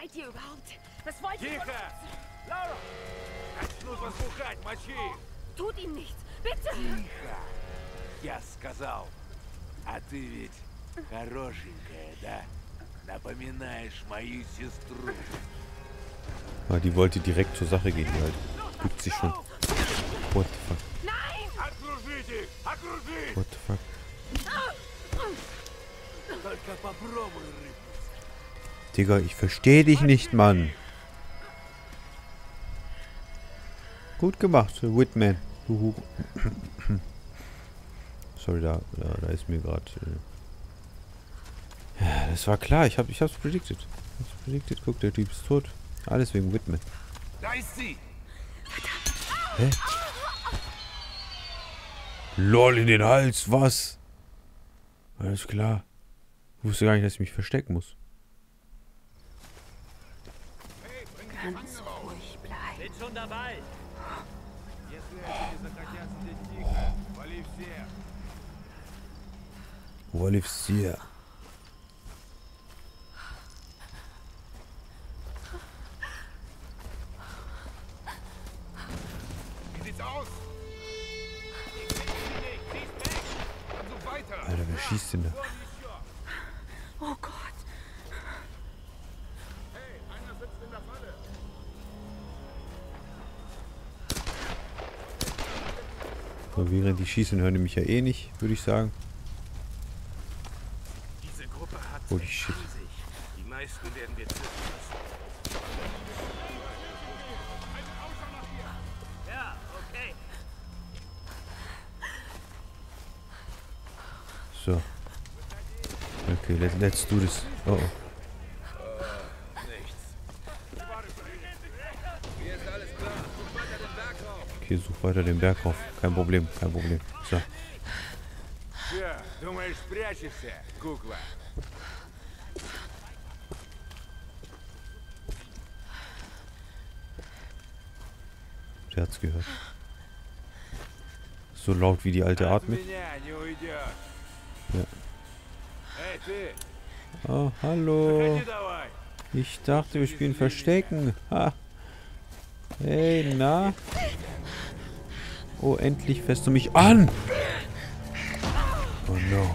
seid ihr überhaupt? Was wollt ihr? Тихо! Лаура! Начнут вас бухать, мочи! Tut ihm nichts. Bitte! Тихо! Я сказал. А ты ведь хорошенькая, да? Напоминаешь mою сестру. Ah, die wollte direkt zur Sache gehen, die halt. Bügt sich schon. What the fuck? Nein! Окружите! Окружи! What the fuck? Только попробуй рыпнуться. Digga, ich verstehe dich nicht, Mann. Gut gemacht, Whitman. Sorry, da ist mir gerade... Ja, das war klar, ich hab's predicted. Guck, der Typ ist tot. Alles wegen Whitman. Da ist sie! Hä? LOL in den Hals, was? Alles klar. Ich wusste gar nicht, dass ich mich verstecken muss. Ganz ruhig bleiben. Bin schon dabei. Wolfsier. Wie sieht's aus? Ich sehe sie nicht. Sie ist weg. Also weiter. Alter, wer schießt denn da? Oh Gott. Hey, einer sitzt in der Falle. So, während die schießen, hören die mich ja eh nicht, würde ich sagen. Diese Gruppe hat Holy shit. Die meisten werden wir töten müssen. Ja, okay. So. Okay, let's do this. Oh, oh. Okay, such weiter den Berg rauf. Kein Problem, kein Problem. So. Че, думаешь, спрячешься, кукла? Der hat's gehört. So laut wie die alte От atmet. меня не уйдешь. Ja. Эй, ты, Oh, hallo. заходи давай. Ich dachte, wir spielen Verstecken. Ha. Hey, na? Oh, endlich fährst du mich an. Oh no.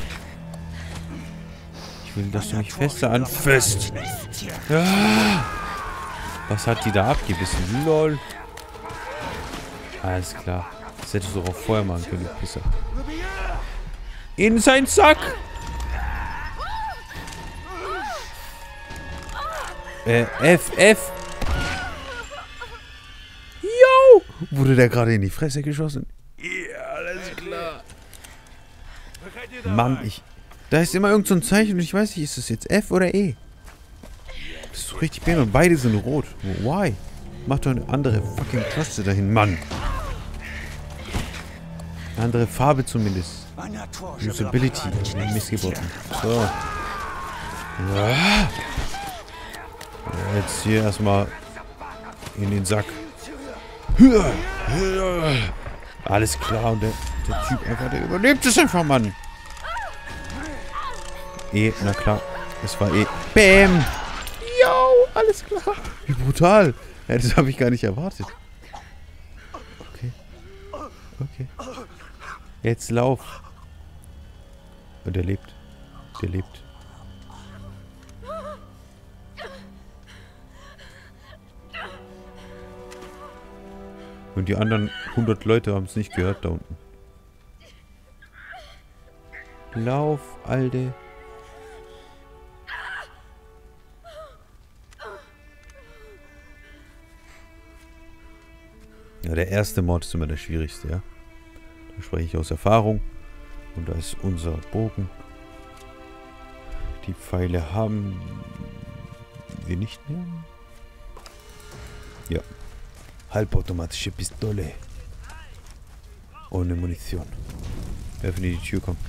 Ich will, dass du mich fester anfasst. Ah. Was hat die da abgebissen? Lol. Alles klar. Das hättest du doch auch vorher machen können, du Pisser. In seinen Sack! F. Yo! Wurde der gerade in die Fresse geschossen? Ja, alles klar. Заходи Mann, давай. da ist immer irgend so ein Zeichen und ich weiß nicht, ist das jetzt F oder E? Das ist so richtig bäm und beide sind rot. Why? Mach doch eine andere fucking Taste dahin, Mann. Eine andere Farbe zumindest. Usability. Missgeboten. So. Ja. Jetzt hier erstmal in den Sack. Alles klar und der Typ einfach, der überlebt es einfach, Mann. Na klar. Es war Bäm. Yo, alles klar. Wie brutal. Ja, das habe ich gar nicht erwartet. Okay. Jetzt lauf. Und der lebt. Und die anderen 100 Leute haben es nicht gehört da unten. Lauf, Alter. Ja, der erste Mord ist immer der schwierigste, ja. Da spreche ich aus Erfahrung. Und da ist unser Bogen. Die Pfeile haben wir nicht mehr. Ja. Halbautomatische Pistole. Ohne Munition. Öffne die Tür, komm.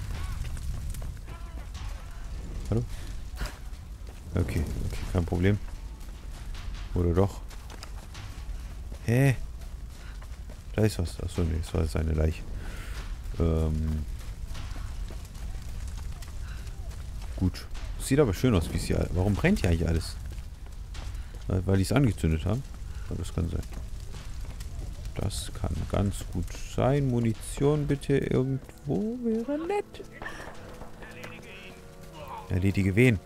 Hallo? Okay, kein Problem. Oder doch? Hä? Da ist was. Achso, nee, das war jetzt eine Leiche. Gut. Sieht aber schön aus, wie es hier... Warum brennt hier eigentlich alles? Weil die es angezündet haben. Aber das kann sein. Das kann ganz gut sein. Munition bitte irgendwo wäre nett. Erledige wen?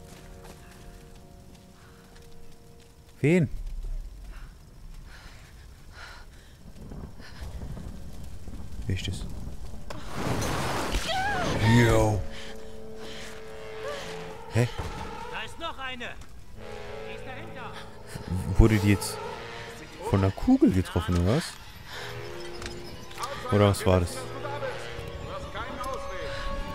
Wen? Wie ist das? Yo. Hä? Da ist noch eine. Die ist dahinter. Wurde die jetzt von der Kugel getroffen oder was? Oder was war das? Du hast keinen Ausweg.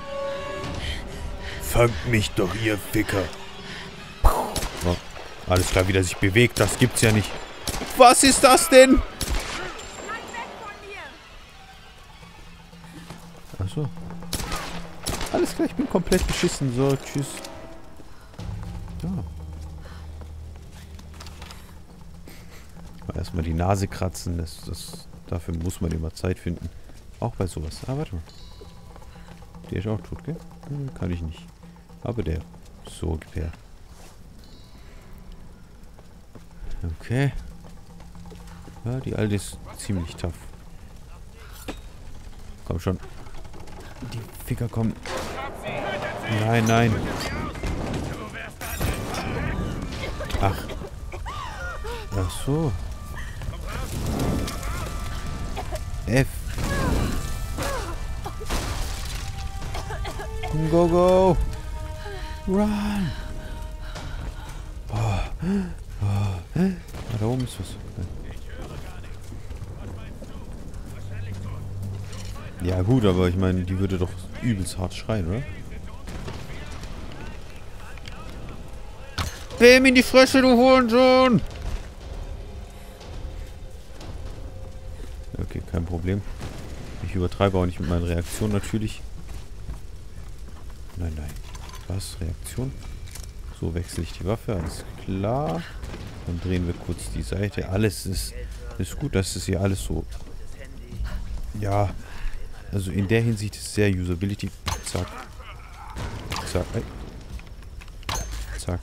Fangt mich doch, ihr Ficker. Oh, alles klar, wie der sich bewegt, das gibt's ja nicht. Was ist das denn? Achso. Alles klar, ich bin komplett beschissen. So, tschüss. Ja. Erstmal die Nase kratzen. Dafür muss man immer Zeit finden. Auch bei sowas. Ah, warte mal. Der ist auch tot, gell? Kann ich nicht. Aber der. So, gib her. Okay. Ja, die alte ist ziemlich tough. Komm schon. Die Ficker kommen. Nein, nein. Ach. Ach so. F. Go, go. Run. Oh. Oh. Ah, da oben ist was. Ja gut, aber ich meine, die würde doch übelst hart schreien, oder? Bäm in die Fresse, du Hurensohn! Okay, kein Problem. Ich übertreibe auch nicht mit meinen Reaktionen natürlich. Nein, nein. Was? Reaktion? So wechsle ich die Waffe, alles klar. Dann drehen wir kurz die Seite. Alles ist gut, das ist hier alles so. Ja. Also in der Hinsicht ist sehr Usability. Zack. Zack. Zack.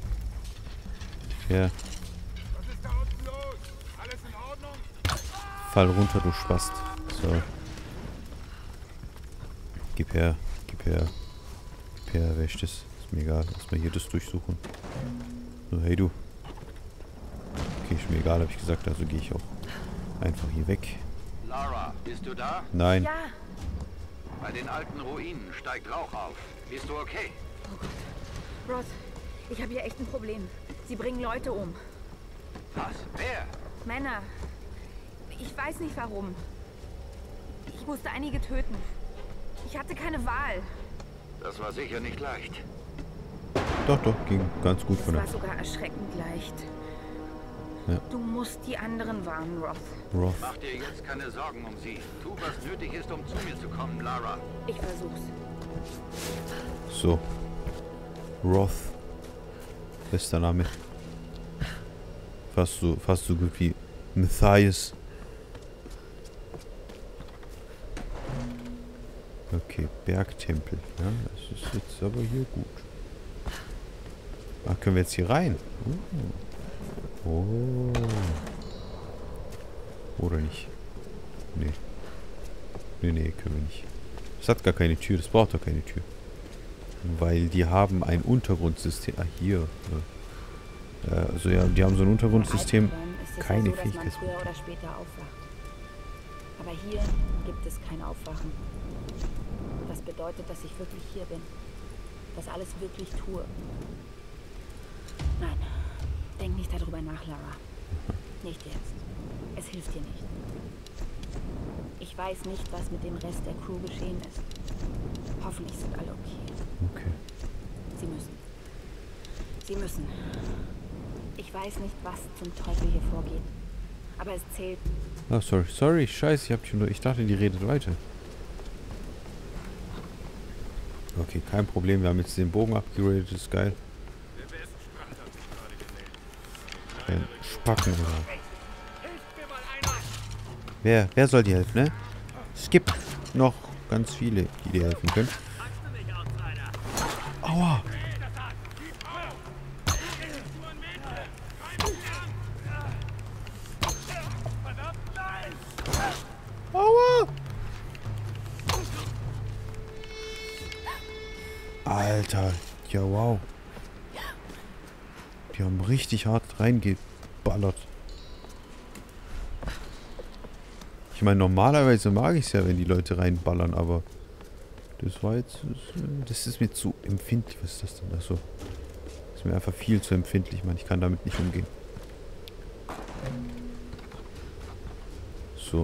Ja. Was ist da unten los? Alles in Ordnung? Fall runter, du Spast. So. Gib her. Gib her. Gib her. Wer ist das? Ist mir egal. Lass mal hier das durchsuchen. So, hey du. Okay, ist mir egal, habe ich gesagt. Also gehe ich auch einfach hier weg. Lara, bist du da? Nein. Ja. Bei den alten Ruinen steigt Rauch auf. Bist du okay? Oh Gott. Ross, ich habe hier echt ein Problem. Sie bringen Leute um. Was? Wer? Männer. Ich weiß nicht warum. Ich musste einige töten. Ich hatte keine Wahl. Das war sicher nicht leicht. Doch, doch. Ging ganz gut Es von war der... sogar erschreckend leicht. Ja. Du musst die anderen warnen, Ross. Roth. Mach dir jetzt keine Sorgen um sie. Tu, was nötig ist, um zu mir zu kommen, Lara. Ich versuch's. So. Roth. Bester Name. Fast so gut wie Matthias. Okay, Bergtempel. Ja, das ist jetzt aber hier gut. Ah, können wir jetzt hier rein? Oh. Oder nicht? Nee. Nee, können wir nicht. Es hat gar keine Tür. Das braucht doch keine Tür. Weil die haben ein Untergrundsystem. Ah, hier. Also ja, die haben so ein Untergrundsystem. Keine Fähigkeit. Früher oder später aufwacht. Aber hier gibt es kein Aufwachen. Das bedeutet, dass ich wirklich hier bin. Das alles wirklich tue. Nein, denk nicht darüber nach, Lara. Nicht jetzt. Es hilft dir nicht. Ich weiß nicht, was mit dem Rest der Crew geschehen ist. Hoffentlich sind alle okay. Okay. Sie müssen. Sie müssen. Ich weiß nicht, was zum Teufel hier vorgeht. Aber es zählt. Ah, sorry. Sorry, scheiße, ich hab dich nur... Ich dachte, die redet weiter. Okay, kein Problem. Wir haben jetzt den Bogen abgeradet. Das ist geil. Spacken, oder? Wer soll dir helfen, ne? Es gibt noch ganz viele, die dir helfen können. Aua! Alter. Ja, wow. Die haben richtig hart reingeballert. Ich meine, normalerweise mag ich es ja, wenn die Leute reinballern, aber das war jetzt... Das ist mir zu empfindlich. Was ist das denn? Achso. Das ist mir einfach viel zu empfindlich, Mann. Ich kann damit nicht umgehen. So.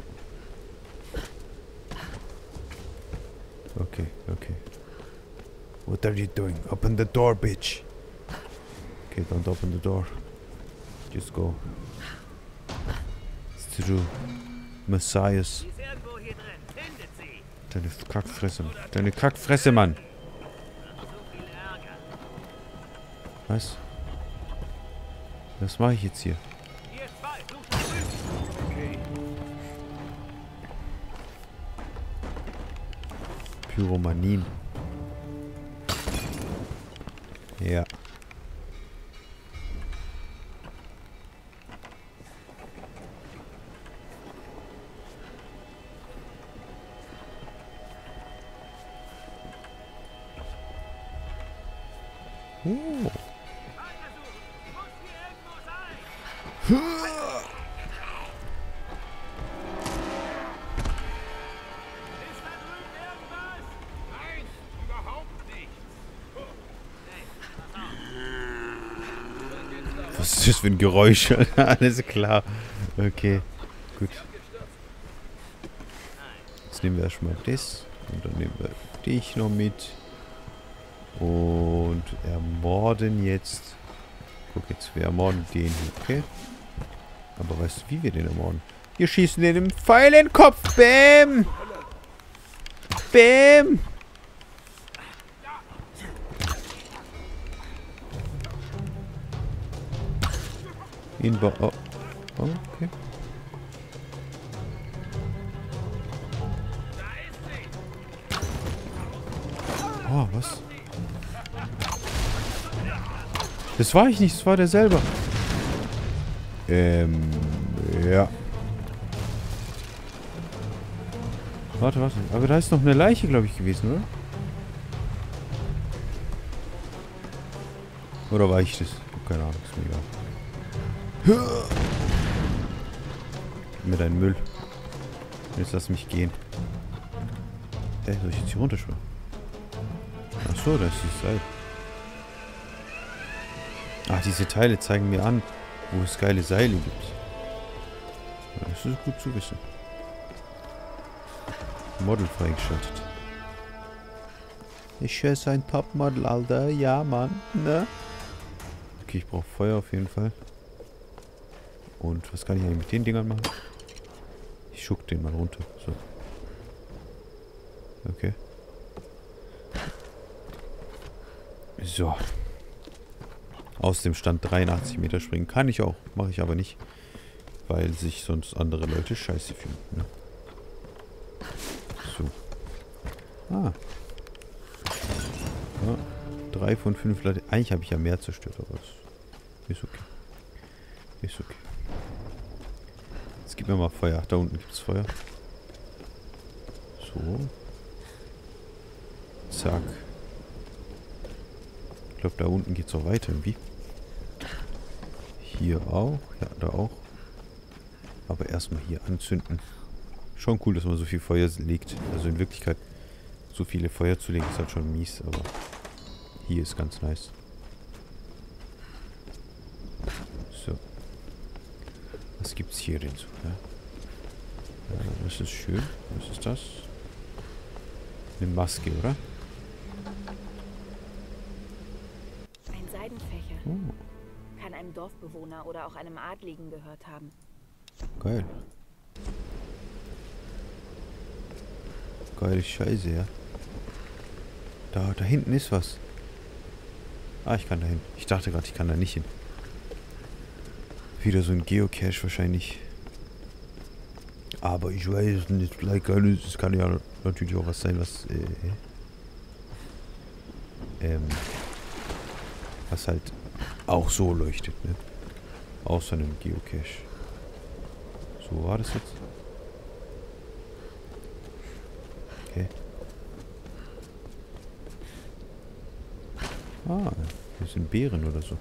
Okay, okay. What are you doing? Open the door, bitch. Okay, don't open the door. Just go. It's through. Messias. Sie ist irgendwo hier drin. Findet sie. Deine Kackfresse. Deine Kackfresse, Mann. So viel Ärger. Was? Was mache ich jetzt hier? Ihr zwei, sucht nach drüben. Okay. Pyromanien. Ja. Oh. Weitersuchen. Muss hier irgendwo sein. Ist da drüben irgendwas? Nein, überhaupt nichts. Was ist das für ein Geräusch? Alles klar. Okay. Gut. Jetzt nehmen wir erstmal das. Und dann nehmen wir dich noch mit. Und ermorden jetzt. Guck jetzt, wir ermorden den hier, okay? Aber weißt du, wie wir den ermorden? Wir schießen den im Pfeil in den Kopf. Bäm! Bäm! Oh, oh, okay. Oh, was? Das war ich nicht, das war der selber. Ja. Warte, warte. Aber da ist noch eine Leiche, glaube ich, gewesen, oder? Oder war ich das? Ich hab keine Ahnung, ist mir egal. Mit deinem Müll. Jetzt lass mich gehen. Soll ich jetzt hier runterschwimmen? Achso, das ist die Seite. Ah, diese Teile zeigen mir an, wo es geile Seile gibt. Ja, das ist gut zu wissen. Model freigeschaltet. Ich schätze ein Topmodel, Alter. Ja, Mann. Ne? Okay, ich brauche Feuer auf jeden Fall. Und was kann ich eigentlich mit den Dingern machen? Ich schuck den mal runter. So. Okay. So. Aus dem Stand 83 Meter springen kann ich auch. Mache ich aber nicht. Weil sich sonst andere Leute scheiße fühlen. Ne? So. Ah. Ja, 3 von 5 Leute. Eigentlich habe ich ja mehr zerstört, aber es ist okay. Ist okay. Jetzt gib mir mal Feuer. Da unten gibt es Feuer. So. Zack. Ich glaube, da unten geht es auch weiter irgendwie. Hier auch. Ja, da auch. Aber erstmal hier anzünden. Schon cool, dass man so viel Feuer legt. Also in Wirklichkeit, so viele Feuer zu legen, ist halt schon mies, aber hier ist ganz nice. So. Was gibt's hier denn so? Ja? Das ist schön. Was ist das? Eine Maske, oder? Ein Seidenfächer. Oh, Kann einem Dorfbewohner oder auch einem Adligen gehört haben. geil. Geile Scheiße, ja. Da hinten ist was. Ah, ich kann da hin. Ich dachte gerade, ich kann da nicht hin. Wieder so ein Geocache wahrscheinlich. Aber ich weiß nicht, vielleicht es kann ja natürlich auch was sein, was halt auch so leuchtet, ne? Außer einem Geocache. So war das jetzt. Okay. Ah, hier sind Beeren oder so.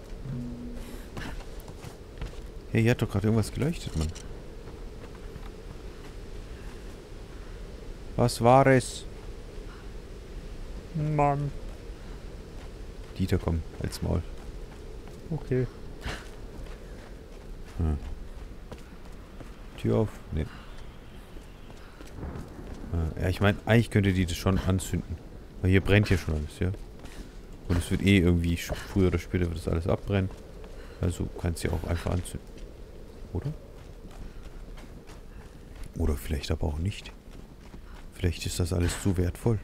Hey, hier hat doch gerade irgendwas geleuchtet, Mann. Was war es? Mann. Dieter, komm, halt's Maul. Okay. Hm. Tür auf? Nee. Ja, ich meine, eigentlich könnte die das schon anzünden. Weil hier brennt ja schon alles, ja. Und es wird eh irgendwie, früher oder später wird das alles abbrennen. Also kannst du ja auch einfach anzünden. Oder? Oder vielleicht aber auch nicht. Vielleicht ist das alles zu wertvoll.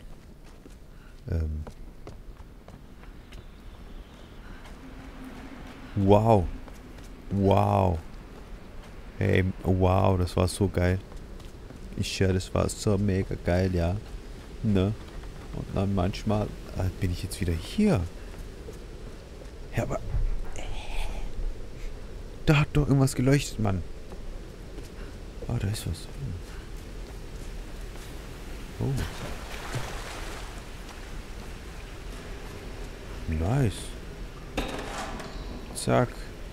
Wow. Wow. Hey, wow, das war so geil. Ich schwöre, das war so mega geil, ja. Ne? Und dann manchmal bin ich jetzt wieder hier. Ja, aber... Da hat doch irgendwas geleuchtet, Mann. Ah, da ist was. Oh. Nice. Zack.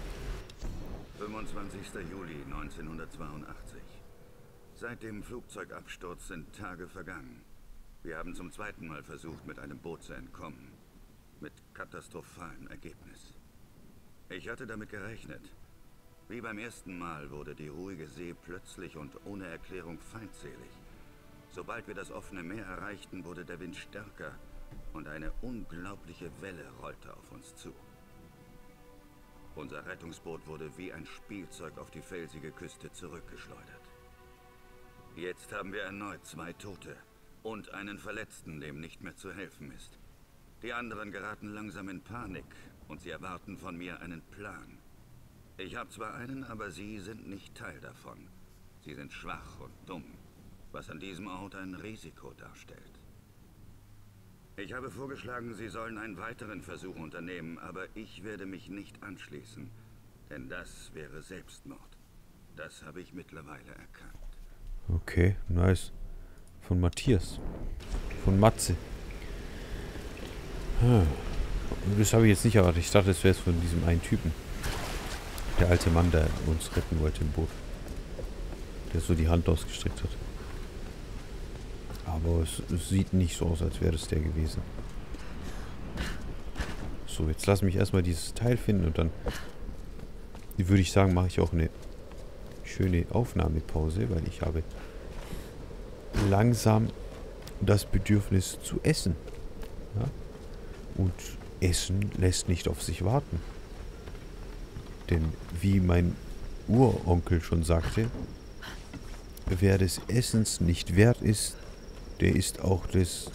25. Juli 1982. Seit dem Flugzeugabsturz sind Tage vergangen. Wir haben zum zweiten Mal versucht, mit einem Boot zu entkommen. Mit katastrophalem Ergebnis. Ich hatte damit gerechnet. Wie beim ersten Mal wurde die ruhige See plötzlich und ohne Erklärung feindselig. Sobald wir das offene Meer erreichten, wurde der Wind stärker und eine unglaubliche Welle rollte auf uns zu. Unser Rettungsboot wurde wie ein Spielzeug auf die felsige Küste zurückgeschleudert. Jetzt haben wir erneut 2 Tote und einen Verletzten, dem nicht mehr zu helfen ist. Die anderen geraten langsam in Panik und sie erwarten von mir einen Plan. Ich habe zwar einen, aber sie sind nicht Teil davon. Sie sind schwach und dumm, was an diesem Ort ein Risiko darstellt. Ich habe vorgeschlagen, sie sollen einen weiteren Versuch unternehmen, aber ich werde mich nicht anschließen, denn das wäre Selbstmord. Das habe ich mittlerweile erkannt. Okay, nice. Von Matthias. Von Matze. Das habe ich jetzt nicht erwartet. Ich dachte, es wäre es von diesem einen Typen. Der alte Mann, der uns retten wollte im Boot. Der so die Hand ausgestreckt hat. Aber es sieht nicht so aus, als wäre das der gewesen. So, jetzt lass mich erstmal dieses Teil finden und dann würde ich sagen, mache ich auch eine schöne Aufnahmepause, weil ich habe langsam das Bedürfnis zu essen. Ja? Und Essen lässt nicht auf sich warten. Denn wie mein Uronkel schon sagte, wer des Essens nicht wert ist, der ist auch des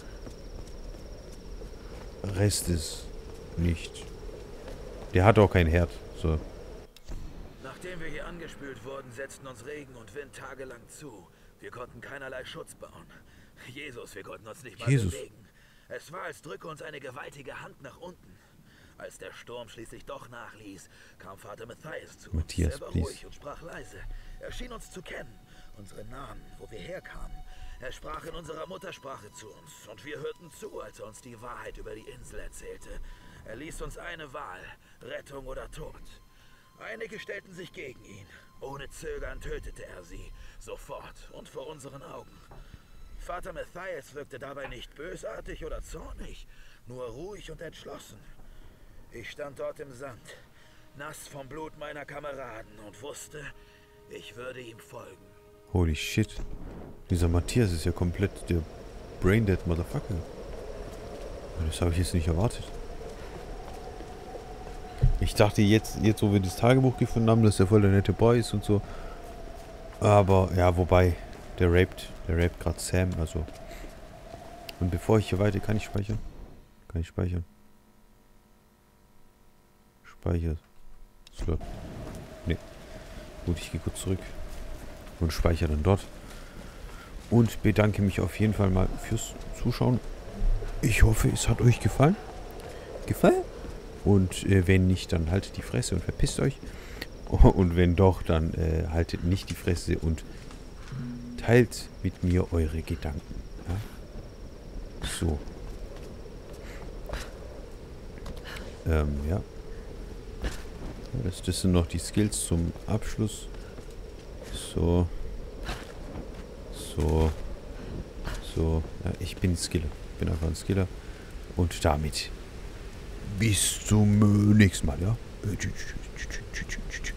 Restes nicht. Der hat auch kein Herd. So. Nachdem wir hier angespült wurden, setzten uns Regen und Wind tagelang zu. Wir konnten keinerlei Schutz bauen. Jesus, wir konnten uns nicht mal bewegen. Es war, als drücke uns eine gewaltige Hand nach unten. Als der Sturm schließlich doch nachließ, kam Vater Matthias zu uns. Matthias, er war ruhig und sprach leise. Er schien uns zu kennen, unsere Namen, wo wir herkamen. Er sprach in unserer Muttersprache zu uns und wir hörten zu, als er uns die Wahrheit über die Insel erzählte. Er ließ uns eine Wahl, Rettung oder Tod. Einige stellten sich gegen ihn. Ohne Zögern tötete er sie, sofort und vor unseren Augen. Vater Matthias wirkte dabei nicht bösartig oder zornig, nur ruhig und entschlossen. Ich stand dort im Sand, nass vom Blut meiner Kameraden und wusste, ich würde ihm folgen. Holy shit. Dieser Matthias ist ja komplett der Braindead Motherfucker. Das habe ich jetzt nicht erwartet. Ich dachte jetzt wo wir das Tagebuch gefunden haben, dass der voll der nette Boy ist und so. Aber, ja, wobei, der raped gerade Sam, also. Und bevor ich hier weiter, kann ich speichern? Kann ich speichern? Speicher. Slot. Ne. Gut, ich gehe kurz zurück. Und speichere dann dort. Und bedanke mich auf jeden Fall mal fürs Zuschauen. Ich hoffe, es hat euch gefallen. Und wenn nicht, dann haltet die Fresse und verpisst euch. Und wenn doch, dann haltet nicht die Fresse und teilt mit mir eure Gedanken. Ja? So. Ja. Das sind noch die Skills zum Abschluss. So. So. So. Ja, ich bin Skiller. Ich bin einfach ein Skiller. Und damit bis zum nächsten Mal, ja? Tschüss.